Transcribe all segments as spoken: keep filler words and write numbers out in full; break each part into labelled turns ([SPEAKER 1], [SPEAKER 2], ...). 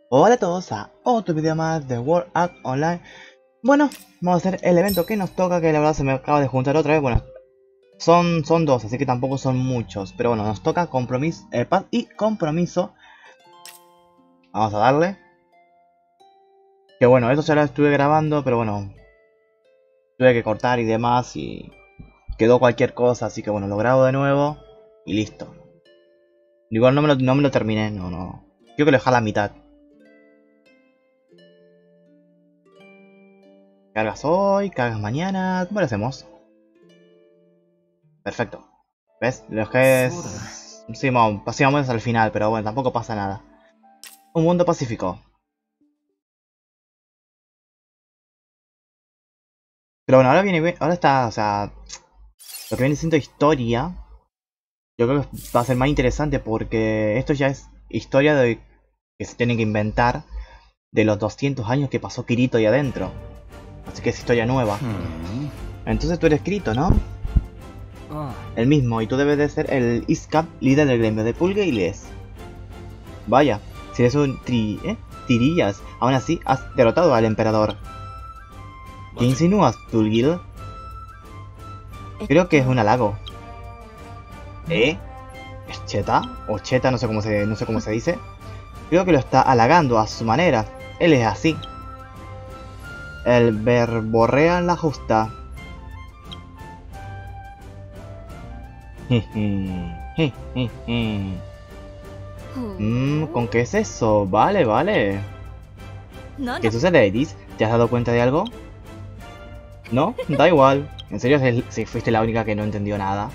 [SPEAKER 1] Hola a todos a otro video más de World Art Online. Bueno, vamos a hacer el evento que nos toca, que la verdad se me acaba de juntar otra vez. Bueno, son, son dos, así que tampoco son muchos. Pero bueno, nos toca compromiso, eh, paz y compromiso. Vamos a darle. Que bueno, esto ya lo estuve grabando, pero bueno, tuve que cortar y demás y quedó cualquier cosa. Así que bueno, lo grabo de nuevo y listo. Igual no me lo, no me lo terminé, no, no. Quiero que lo deje a la mitad. Cargas hoy, cargas mañana, ¿cómo lo hacemos? Perfecto. ¿Ves? Lo que es... Sí, vamos, pasamos al final, pero bueno, tampoco pasa nada. Un mundo pacífico. Pero bueno, ahora viene... Ahora está, o sea... Lo que viene siendo historia... Yo creo que va a ser más interesante porque esto ya es historia de que se tiene que inventar de los doscientos años que pasó Kirito ahí adentro. Así que es historia nueva. Entonces tú eres Kirito, ¿no? El mismo, y tú debes de ser el Iskab, líder del gremio de Pulgueiles. Vaya, si eres un tri... ¿eh? Tirillas, aún así has derrotado al emperador. ¿Qué insinúas, Tulgil? Creo que es un halago. ¿Eh? ¿Es Cheta? O Cheta, no sé cómo se, no sé cómo se dice. Creo que lo está halagando a su manera. Él es así. El verborrea la justa. mm, ¿Con qué es eso? Vale, vale. ¿Qué sucede, Edis? ¿Te has dado cuenta de algo? No, da igual. ¿En serio si fuiste la única que no entendió nada?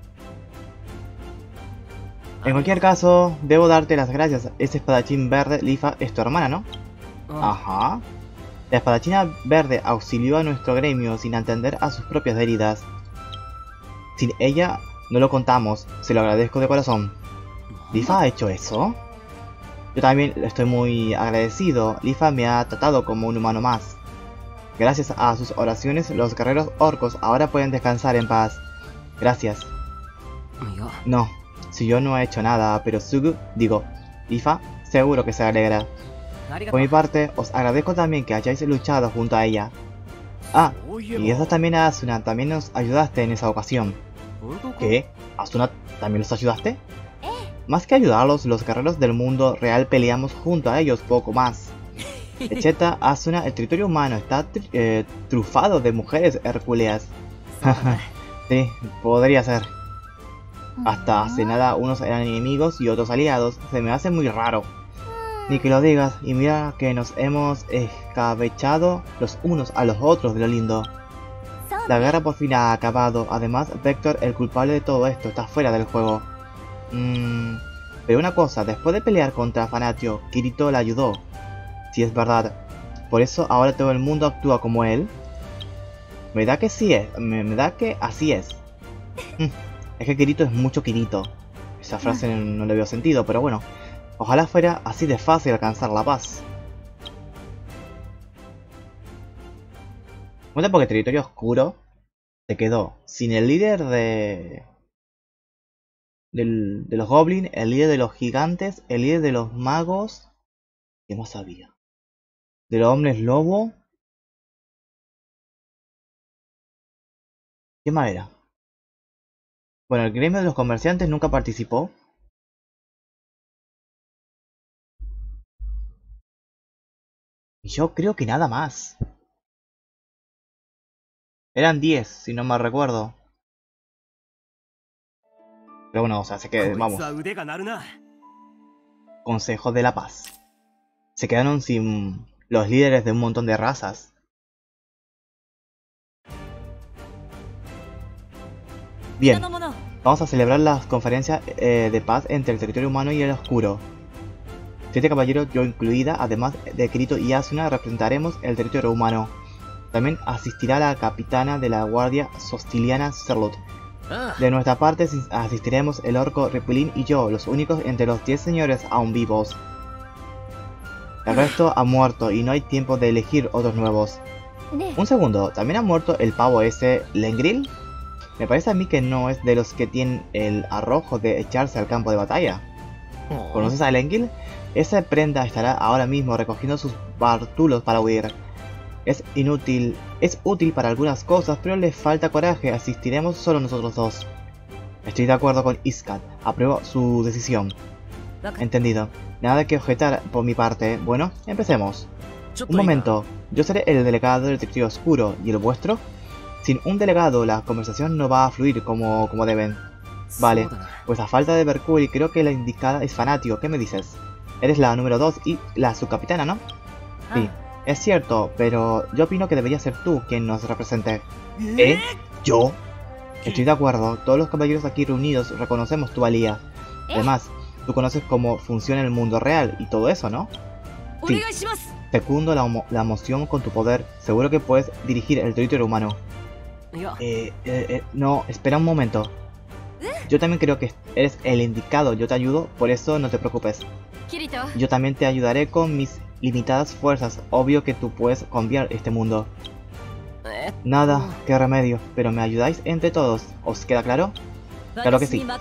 [SPEAKER 1] En cualquier caso, debo darte las gracias. Ese espadachín verde, Lifa, es tu hermana, ¿no? Ajá. La espadachina verde auxilió a nuestro gremio sin atender a sus propias heridas. Sin ella, no lo contamos. Se lo agradezco de corazón. ¿Lifa ha hecho eso? Yo también estoy muy agradecido. Lifa me ha tratado como un humano más. Gracias a sus oraciones, los guerreros orcos ahora pueden descansar en paz. Gracias. No, si yo no he hecho nada, pero Sugu, digo, Lifa, seguro que se alegra. Por mi parte, os agradezco también que hayáis luchado junto a ella. Ah, y eso también a Asuna, también nos ayudaste en esa ocasión. ¿Qué? ¿Asuna también los ayudaste? Más que ayudarlos, los guerreros del mundo real peleamos junto a ellos poco más. Echeta, Asuna, el territorio humano está tr eh, trufado de mujeres hercúleas. Sí, podría ser. Hasta hace nada unos eran enemigos y otros aliados, se me hace muy raro. Ni que lo digas, y mira que nos hemos escabechado los unos a los otros de lo lindo. La guerra por fin ha acabado, además Vector, el culpable de todo esto, está fuera del juego. Mmm... Pero una cosa, después de pelear contra Fanatio, Kirito la ayudó. Si es verdad, ¿por eso ahora todo el mundo actúa como él? Me da que sí es, me, me da que así es. Es que Kirito es mucho Kirito. Esa frase no le veo sentido, pero bueno. Ojalá fuera así de fácil alcanzar la paz. Bueno, porque el territorio oscuro se quedó sin el líder de... Del, de los goblins, el líder de los gigantes, el líder de los magos... ¿Qué más había? De los hombres lobo... ¿Qué más era? Bueno, el gremio de los comerciantes nunca participó. Y yo creo que nada más. Eran diez, si no mal recuerdo. Pero bueno, o sea, se quedaron, vamos. Consejo de la Paz. Se quedaron sin los líderes de un montón de razas. Bien, vamos a celebrar las conferencias eh, de paz entre el territorio humano y el oscuro. Siete caballeros, yo incluida, además de Kirito y Asuna, representaremos el territorio humano. También asistirá la capitana de la guardia Sostiliana Serlut. De nuestra parte asistiremos el orco Ripulín y yo, los únicos entre los diez señores aún vivos. El resto ha muerto y no hay tiempo de elegir otros nuevos. Un segundo, ¿también ha muerto el pavo ese Lengril? Me parece a mí que no es de los que tienen el arrojo de echarse al campo de batalla. ¿Conoces a Lengril? Esa prenda estará ahora mismo recogiendo sus bártulos para huir. Es inútil, es útil para algunas cosas, pero le falta coraje. Asistiremos solo nosotros dos. Estoy de acuerdo con Iskat. Apruebo su decisión. Entendido. Nada de que objetar por mi parte. Bueno, empecemos. Un momento. Yo seré el delegado del Detective Oscuro. ¿Y el vuestro? Sin un delegado, la conversación no va a fluir como, como deben. Vale, pues a falta de Mercury, creo que la indicada es Fanático. ¿Qué me dices? Eres la número dos y la subcapitana, ¿no? Sí, es cierto, pero yo opino que debería ser tú quien nos represente. ¿Eh? ¿Yo? Estoy de acuerdo. Todos los caballeros aquí reunidos reconocemos tu valía. Además, tú conoces cómo funciona el mundo real y todo eso, ¿no? Sí. Fecundo la, la emoción con tu poder. Seguro que puedes dirigir el territorio humano. Eh, eh, eh, no, espera un momento. Yo también creo que eres el indicado. Yo te ayudo, por eso no te preocupes. Yo también te ayudaré con mis limitadas fuerzas. Obvio que tú puedes cambiar este mundo. Nada, qué remedio. Pero me ayudáis entre todos. ¿Os queda claro? Claro que sí.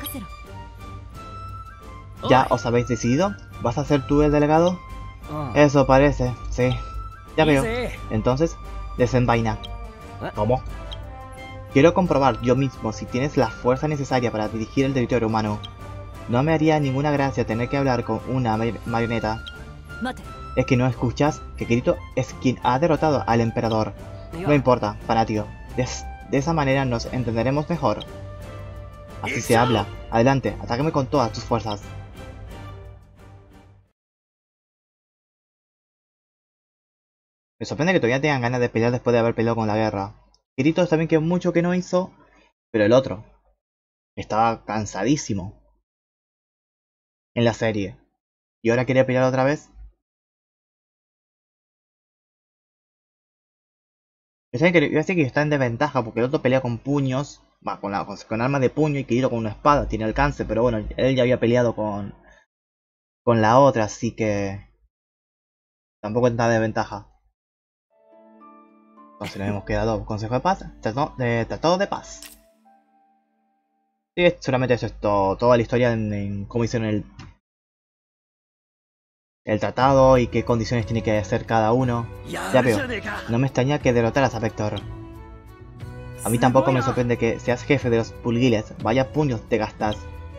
[SPEAKER 1] ¿Ya os habéis decidido? ¿Vas a ser tú el delegado? Eso parece, sí. Ya veo. Entonces, desenvaina. ¿Cómo? Quiero comprobar yo mismo si tienes la fuerza necesaria para dirigir el territorio humano. No me haría ninguna gracia tener que hablar con una marioneta. ¿Es que no escuchas que Kirito es quien ha derrotado al emperador? No importa, fanático. De, de esa manera nos entenderemos mejor. Así se habla. Adelante, atácame con todas tus fuerzas. Me sorprende que todavía tengan ganas de pelear después de haber peleado con la guerra. Kirito también que mucho que no hizo, pero el otro estaba cansadísimo en la serie. ¿Y ahora quiere pelear otra vez? Yo sé que, yo sé que está en desventaja porque el otro pelea con puños, va, con, la, con, con armas de puño y Kirito con una espada, tiene alcance, pero bueno, él ya había peleado con, con la otra, así que tampoco está de desventaja. Entonces nos hemos quedado consejo de paz, tratado de, tratado de paz. Sí, solamente eso es todo, toda la historia en, en cómo hicieron el, el tratado y qué condiciones tiene que hacer cada uno. Ya veo, no me extraña que derrotaras a Vector. A mí tampoco me sorprende que seas jefe de los Pulgiles, vaya puños te gastas.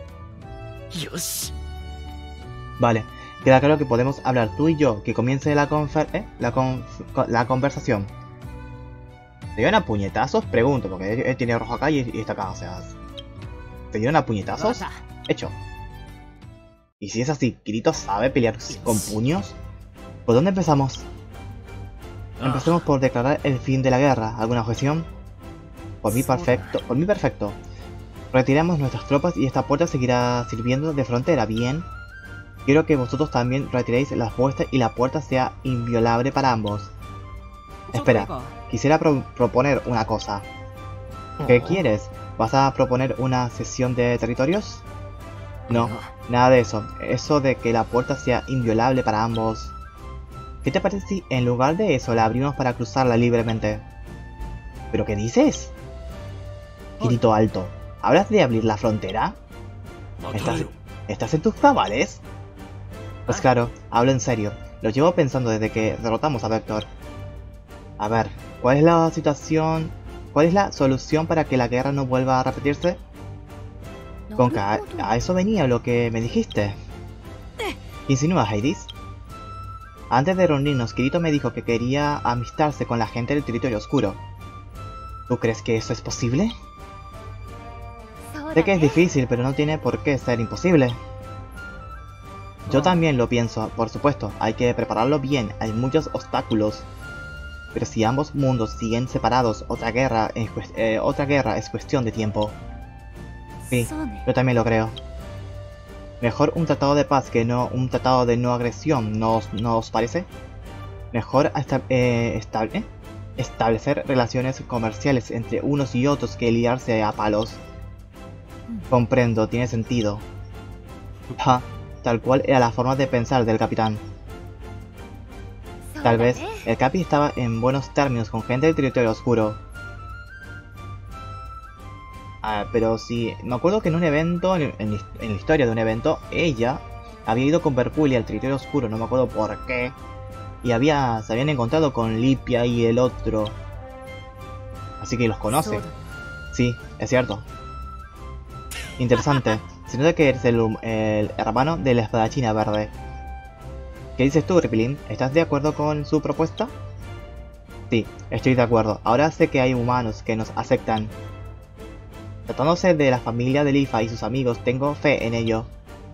[SPEAKER 1] Vale, queda claro que podemos hablar tú y yo, que comience la, confer eh, la, con la conversación. ¿Te dieron a puñetazos? Pregunto, porque él, él tiene rojo acá y, y está acá, o sea... ¿Te dieron a puñetazos? Hecho. Y si es así, ¿Kirito sabe pelear con puños? ¿Por dónde empezamos? Empecemos por declarar el fin de la guerra. ¿Alguna objeción? Por mí perfecto, por mí perfecto. Retiramos nuestras tropas y esta puerta seguirá sirviendo de frontera, ¿bien? Quiero que vosotros también retiréis las vuestras y la puerta sea inviolable para ambos. Espera, quisiera pro proponer una cosa. ¿Qué quieres? ¿Vas a proponer una cesión de territorios? No, nada de eso. Eso de que la puerta sea inviolable para ambos. ¿Qué te parece si en lugar de eso la abrimos para cruzarla libremente? ¿Pero qué dices? Kirito alto, ¿hablas de abrir la frontera? ¿Estás, ¿estás en tus cabales? Pues claro, hablo en serio. Lo llevo pensando desde que derrotamos a Vector. A ver, ¿cuál es la situación? ¿Cuál es la solución para que la guerra no vuelva a repetirse? Con que a, a eso venía lo que me dijiste. ¿Qué insinúas, Hades? Antes de reunirnos, Kirito me dijo que quería amistarse con la gente del territorio oscuro. ¿Tú crees que eso es posible? Sé que es difícil, pero no tiene por qué ser imposible. Yo también lo pienso, por supuesto, hay que prepararlo bien, hay muchos obstáculos. Pero si ambos mundos siguen separados, otra guerra, es, eh, otra guerra es cuestión de tiempo. Sí, yo también lo creo. Mejor un tratado de paz que no un tratado de no agresión, ¿no os, no os parece? Mejor esta, eh, estable, establecer relaciones comerciales entre unos y otros que liarse a palos. Comprendo, tiene sentido. Ja, tal cual era la forma de pensar del capitán. Tal vez el Capi estaba en buenos términos con gente del territorio oscuro. Ah, pero sí, me acuerdo que en un evento, en, en, en la historia de un evento, ella había ido con Berculi al territorio oscuro, no me acuerdo por qué. Y había, se habían encontrado con Lipia y el otro. Así que los conoce. Sí, es cierto. Interesante. Se nota que eres el, el hermano de la espadachina verde. ¿Qué dices tú, Ripilín? ¿Estás de acuerdo con su propuesta? Sí, estoy de acuerdo. Ahora sé que hay humanos que nos aceptan. Tratándose de la familia de Lifa y sus amigos, tengo fe en ello.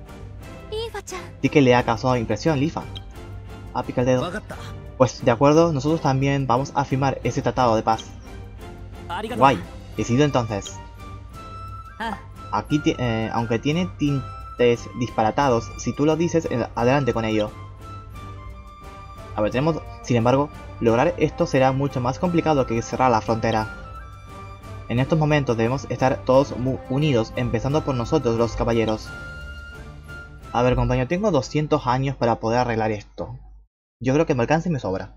[SPEAKER 1] Sí que le ha causado impresión, Lifa. Ah, pica el dedo. Pues de acuerdo, nosotros también vamos a firmar ese tratado de paz. Guay, decidido entonces. Aquí, eh, aunque tiene tintes disparatados, si tú lo dices, eh, adelante con ello. A ver, tenemos, sin embargo, lograr esto será mucho más complicado que cerrar la frontera. En estos momentos debemos estar todos unidos, empezando por nosotros los caballeros. A ver, compañero, tengo doscientos años para poder arreglar esto. Yo creo que me alcanza y me sobra.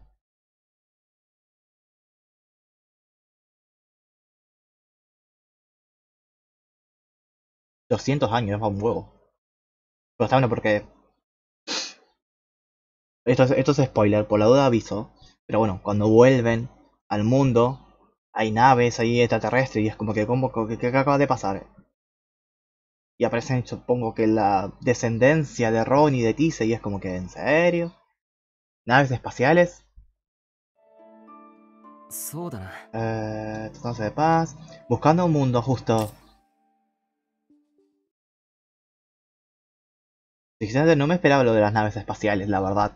[SPEAKER 1] doscientos años, es un huevo. Pero está bueno porque... Esto es, esto es spoiler, por la duda aviso. Pero bueno, cuando vuelven al mundo, hay naves ahí extraterrestres y es como que, como, que, que acaba de pasar. Y aparecen, supongo que la descendencia de Ron y de Tise y es como que, ¿en serio? ¿Naves espaciales? Eh, tratándose de paz. Buscando un mundo justo. Sinceramente no me esperaba lo de las naves espaciales, la verdad.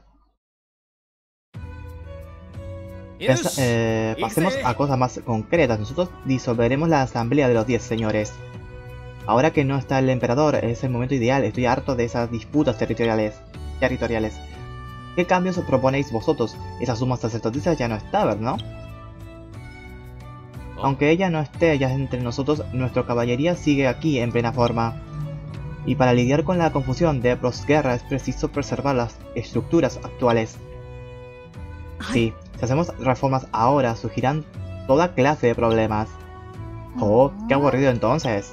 [SPEAKER 1] Pensa eh, pasemos a cosas más concretas. Nosotros disolveremos la asamblea de los diez señores. Ahora que no está el emperador, es el momento ideal. Estoy harto de esas disputas territoriales. territoriales. ¿Qué cambios proponéis vosotros? Esa suma sacerdotisa ya no está, ¿verdad? Aunque ella no esté ya entre nosotros, nuestra caballería sigue aquí en plena forma. Y para lidiar con la confusión de posguerra es preciso preservar las estructuras actuales. Sí, si hacemos reformas ahora, surgirán toda clase de problemas. Oh, qué aburrido entonces.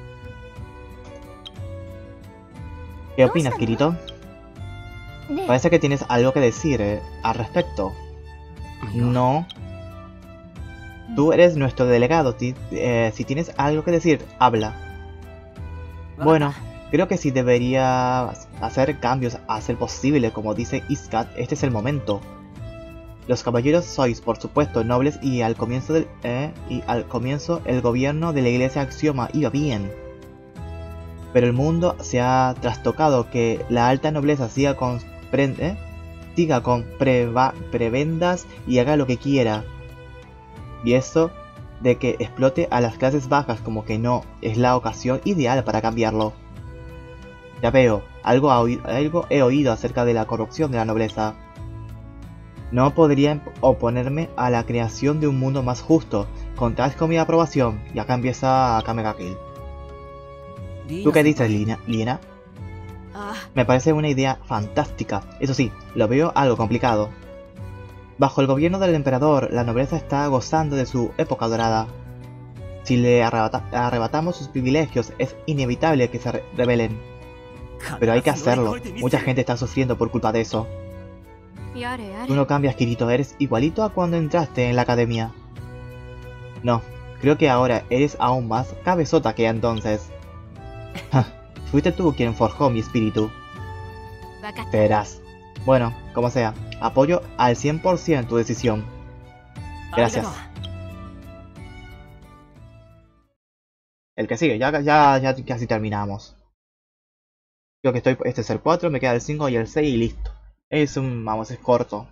[SPEAKER 1] ¿Qué opinas, Kirito? Parece que tienes algo que decir eh, al respecto. No. Tú eres nuestro delegado. Eh, si tienes algo que decir, habla. Bueno, creo que si debería hacer cambios a ser posible, como dice Iskat, este es el momento. Los caballeros sois, por supuesto, nobles y al comienzo del eh, y al comienzo el gobierno de la iglesia Axioma iba bien. Pero el mundo se ha trastocado, que la alta nobleza siga con eh, siga con preva, prebendas y haga lo que quiera. Y eso de que explote a las clases bajas como que no es la ocasión ideal para cambiarlo. Ya veo, algo, algo he oído acerca de la corrupción de la nobleza. No podría oponerme a la creación de un mundo más justo. Contáis con mi aprobación. Y acá empieza Kamega Kill. ¿Tú qué dices, Lina? Lina? Me parece una idea fantástica. Eso sí, lo veo algo complicado. Bajo el gobierno del emperador, la nobleza está gozando de su época dorada. Si le arrebata arrebatamos sus privilegios, es inevitable que se re rebelen. Pero hay que hacerlo. Mucha gente está sufriendo por culpa de eso. Tú no cambias, Kirito. Eres igualito a cuando entraste en la academia. No, creo que ahora eres aún más cabezota que entonces. Fuiste tú quien forjó mi espíritu. Verás. Bueno, como sea, apoyo al cien por ciento tu decisión. Gracias. El que sigue, ya, ya, ya casi terminamos. Creo que estoy, este es el cuatro, me queda el cinco y el seis y listo. Es un, vamos, es corto.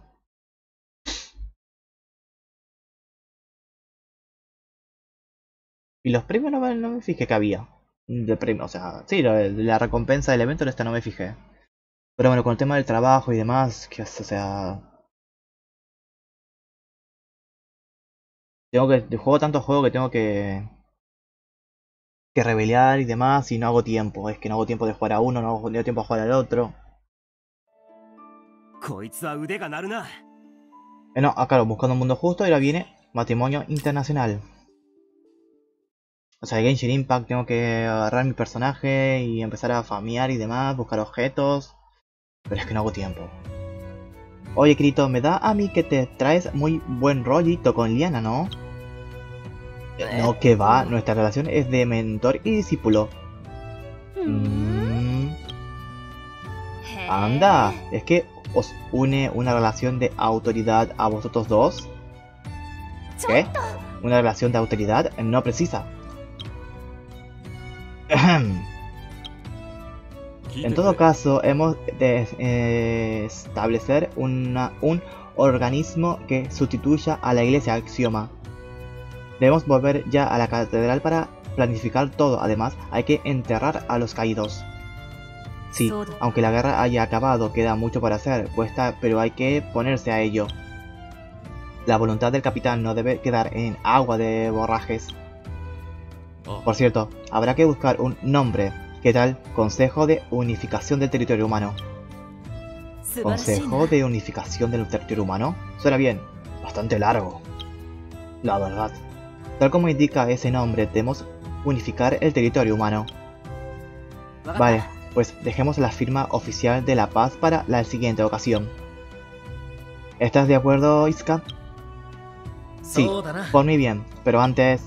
[SPEAKER 1] Y los premios no me, no me fijé que había. De premio, o sea, sí, la, la recompensa del evento en esta no me fijé. Pero bueno, con el tema del trabajo y demás, que o sea... Tengo que, juego tanto juego que tengo que... Que rebeliar y demás y no hago tiempo. Es que no hago tiempo de jugar a uno, no hago tiempo a jugar al otro. Eh, no, acá buscando un mundo justo y ahora viene matrimonio internacional. O sea, Genshin Impact tengo que agarrar mi personaje y empezar a farmear y demás, buscar objetos. Pero es que no hago tiempo. Oye, Kirito, me da a mí que te traes muy buen rollito con Liana, ¿no? No, que va, nuestra relación es de mentor y discípulo. Mm. Anda, es que os une una relación de autoridad a vosotros dos. ¿Qué? Una relación de autoridad no precisa. En todo caso, hemos de eh, establecer una, un organismo que sustituya a la iglesia Axioma. Debemos volver ya a la catedral para planificar todo. Además, hay que enterrar a los caídos. Sí, aunque la guerra haya acabado, queda mucho por hacer, cuesta, pero hay que ponerse a ello. La voluntad del capitán no debe quedar en agua de borrajes. Por cierto, habrá que buscar un nombre. ¿Qué tal? Consejo de Unificación del Territorio Humano. Consejo de Unificación del Territorio Humano. Suena bien, bastante largo, la verdad. Tal como indica ese nombre, debemos unificar el territorio humano. Vale, pues dejemos la firma oficial de la paz para la siguiente ocasión. ¿Estás de acuerdo, Izuka? Sí, por mi bien, pero antes...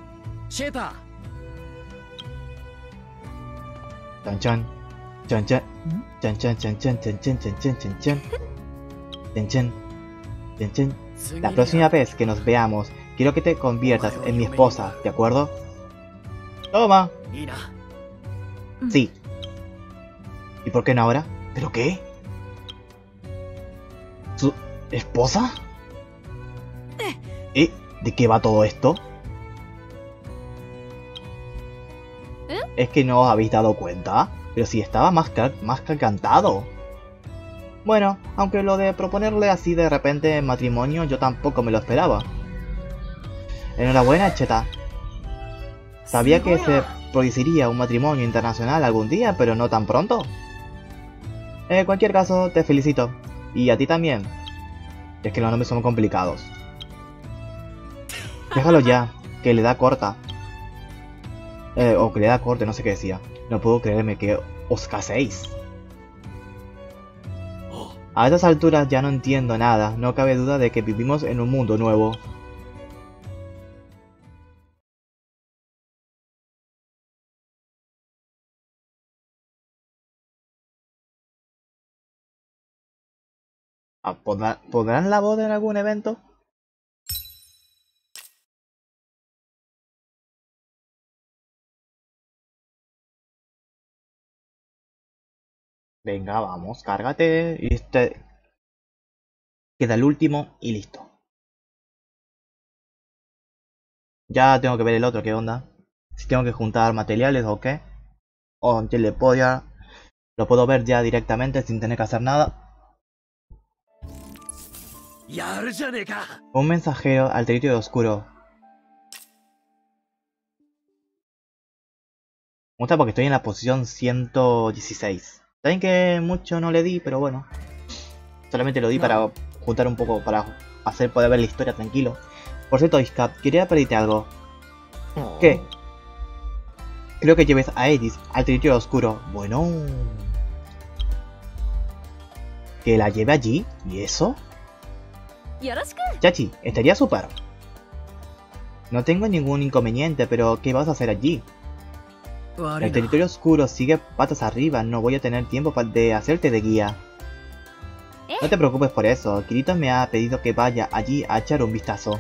[SPEAKER 1] Chan chan, chan chan, chan chan chan chan chan chan chan chan chan chan chan chan chan. La próxima vez que nos veamos, quiero que te conviertas en mi esposa, ¿de acuerdo? Toma. Sí. ¿Y por qué no ahora? ¿Pero qué? ¿Su esposa? ¿Eh? ¿De qué va todo esto? ¿Es que no os habéis dado cuenta? Pero si estaba más que, más que cantado. Bueno, aunque lo de proponerle así de repente en matrimonio yo tampoco me lo esperaba. Enhorabuena, Cheta. Sabía que se produciría un matrimonio internacional algún día, pero no tan pronto. En cualquier caso, te felicito. Y a ti también. Es que los nombres son complicados. Déjalo ya, que le da corta. Eh, o que le da corte, no sé qué decía. No puedo creerme que os caséis. A estas alturas ya no entiendo nada. No cabe duda de que vivimos en un mundo nuevo. ¿Pondrán la boda en algún evento? Venga, vamos, cárgate. Y este... Queda el último y listo. Ya tengo que ver el otro, ¿qué onda? Si tengo que juntar materiales o qué. O ya le puedo ya... Lo puedo ver ya directamente sin tener que hacer nada. Un mensajero al territorio oscuro. Me gusta porque estoy en la posición ciento dieciséis. Saben que mucho no le di, pero bueno. Solamente lo di no. para juntar un poco, para hacer poder ver la historia tranquilo. Por cierto, Izuka, quería pedirte algo. Oh. ¿Qué? Creo que lleves a Edis al territorio oscuro. Bueno... ¿Que la lleve allí? ¿Y eso? Chachi, estaría súper. No tengo ningún inconveniente, pero ¿qué vas a hacer allí? El territorio oscuro sigue patas arriba, no voy a tener tiempo de hacerte de guía. No te preocupes por eso, Kirito me ha pedido que vaya allí a echar un vistazo.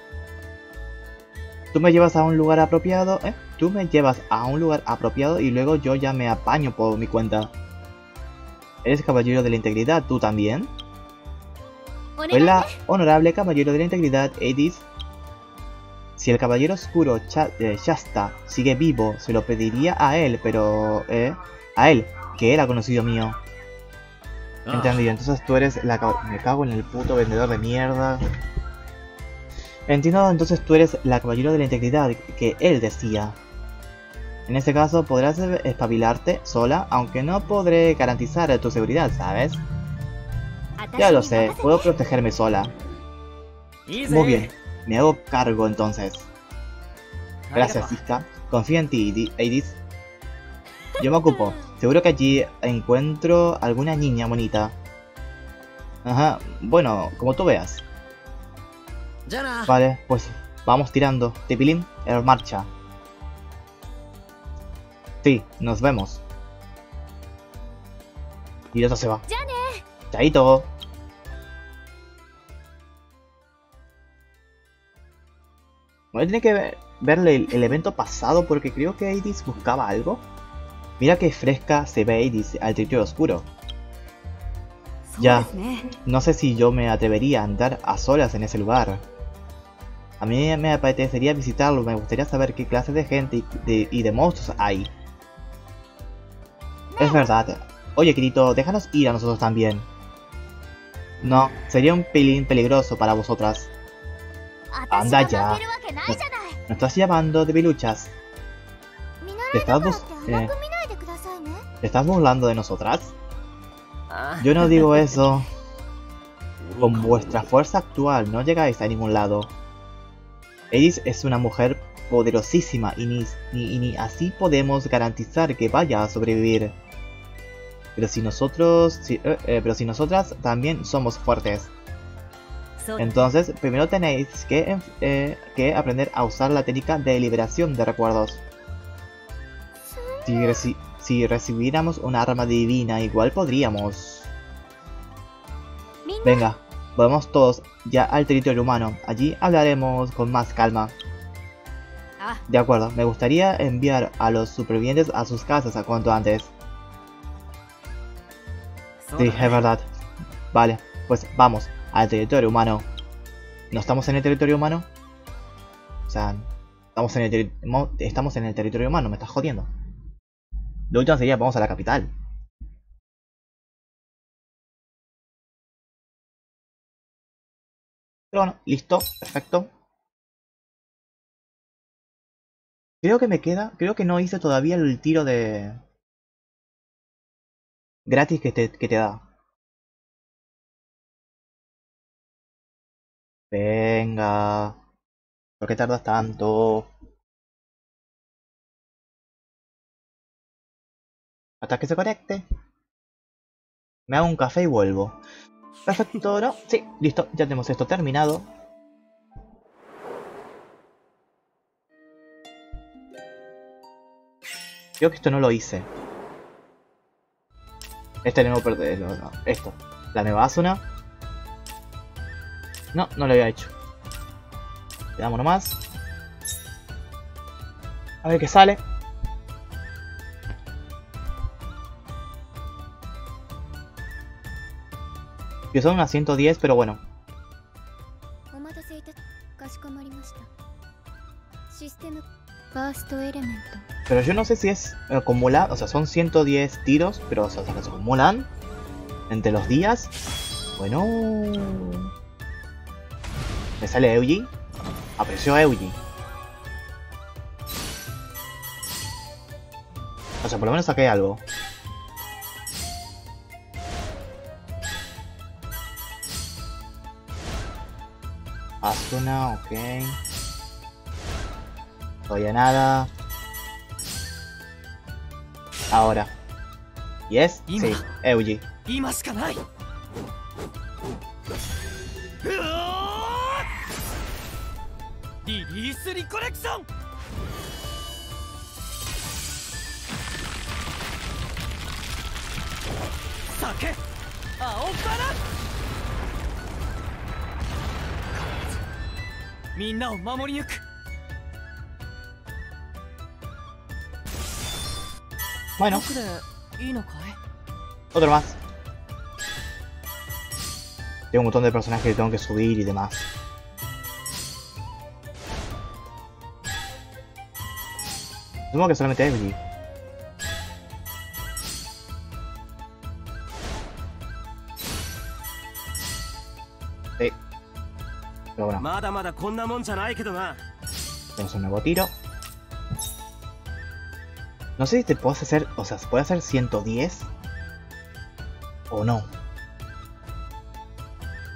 [SPEAKER 1] Tú me llevas a un lugar apropiado, ¿eh? Tú me llevas a un lugar apropiado y luego yo ya me apaño por mi cuenta. ¿Eres caballero de la integridad, tú también? Pues la honorable caballero de la integridad, Edis. Si el caballero oscuro Ch eh, Shasta sigue vivo, se lo pediría a él, pero... ¿Eh? A él, que era conocido mío. Ah. Entendido, entonces tú eres la... Me cago en el puto vendedor de mierda. Entiendo, entonces tú eres la caballero de la integridad que él decía. En este caso podrás espabilarte sola, aunque no podré garantizar tu seguridad, ¿sabes? Ya lo sé, puedo protegerme sola. Muy bien, me hago cargo entonces. Gracias, Izuka. Confía en ti, Hades. Yo me ocupo. Seguro que allí encuentro alguna niña bonita. Ajá, bueno, como tú veas. Vale, pues vamos tirando. Tipilín, en marcha. Sí, nos vemos. Y otro se va. Chaito. Voy a tener que ver, verle el, el evento pasado porque creo que Hades buscaba algo. Mira que fresca se ve Hades al territorio oscuro. Ya, no sé si yo me atrevería a andar a solas en ese lugar. A mí me apetecería visitarlo, me gustaría saber qué clase de gente y de, y de monstruos hay. Es verdad. Oye, Kirito, déjanos ir a nosotros también. No, sería un pelín peligroso para vosotras. Anda ya. ¿Me, me estás llamando de piluchas? ¿Te estás, bus eh, ¿Te estás burlando de nosotras? Yo no digo eso. Con vuestra fuerza actual no llegáis a ningún lado. Hades es una mujer poderosísima y ni, ni, ni así podemos garantizar que vaya a sobrevivir. Pero si nosotros, si, eh, eh, pero si nosotras también somos fuertes. Entonces, primero tenéis que, eh, que aprender a usar la técnica de liberación de recuerdos. Si, reci si recibiéramos una arma divina, igual podríamos. Venga, vamos todos ya al territorio humano. Allí hablaremos con más calma. De acuerdo, me gustaría enviar a los supervivientes a sus casas a cuanto antes. Sí, es verdad. Vale, pues vamos al territorio humano. ¿No estamos en el territorio humano? O sea, estamos en el, estamos en el territorio humano, me estás jodiendo. Lo último sería, vamos a la capital. Pero bueno, listo, perfecto. Creo que me queda, creo que no hice todavía el tiro de... gratis que te, que te da. Venga. ¿Por qué tardas tanto? Hasta que se conecte. Me hago un café y vuelvo. Perfecto, ¿no? Sí, listo, ya tenemos esto terminado. Creo que esto no lo hice. Este nuevo perder. No, no, esto. La nueva Asuna. No, no lo había hecho. Le damos nomás. A ver qué sale. Que son unas ciento diez, pero bueno. Pero yo no sé si es acumular, o sea, son ciento diez tiros, pero o sea, se acumulan entre los días. Bueno. Me sale Euji. Apareció Euji. O sea, por lo menos saqué algo. Asuna, ok. Todavía nada. Ahora. ¿Yes? Sí, Euji. Bueno, otro más. Tengo un montón de personajes que tengo que subir y demás. Supongo que solamente hay Euji. Sí. Pero bueno. Tenemos un nuevo tiro. No sé si te puedes hacer, o sea, ¿se puede hacer ciento diez? ¿O no?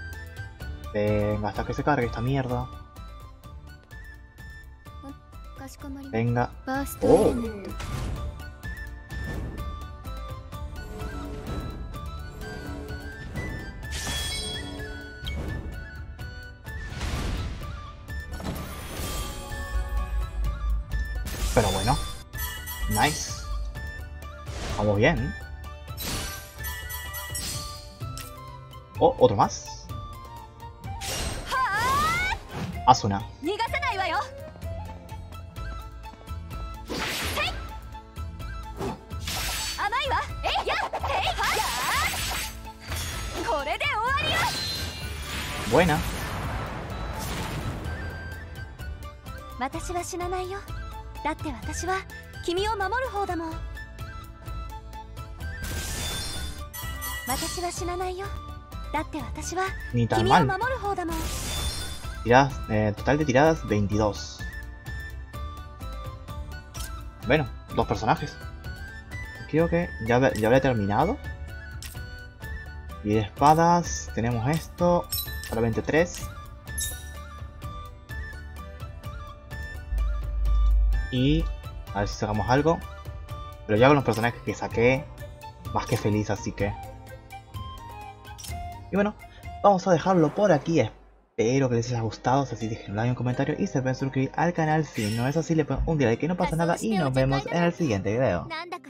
[SPEAKER 1] Venga, hasta que se cargue esta mierda. Venga. Oh. Pero bueno. Nice. Vamos bien. Oh, otro más. Asuna. Buena.
[SPEAKER 2] 私は死なないよ。だって私は君を守る方だもん。私は死なないよ。だって私は君を守る方だもん。
[SPEAKER 1] Tiradas, eh, total de tiradas veintidós. Bueno, dos personajes. Creo que ya, ya habré terminado. Y de espadas tenemos esto. Solamente tres. Y a ver si sacamos algo. Pero ya con los personajes que saqué, más que feliz, así que... Y bueno, vamos a dejarlo por aquí. Espero que les haya gustado. Si así, dejen un like, un comentario y se pueden suscribir al canal. Si no es así, le ponen un like, que no pasa nada. Y nos vemos en el siguiente video.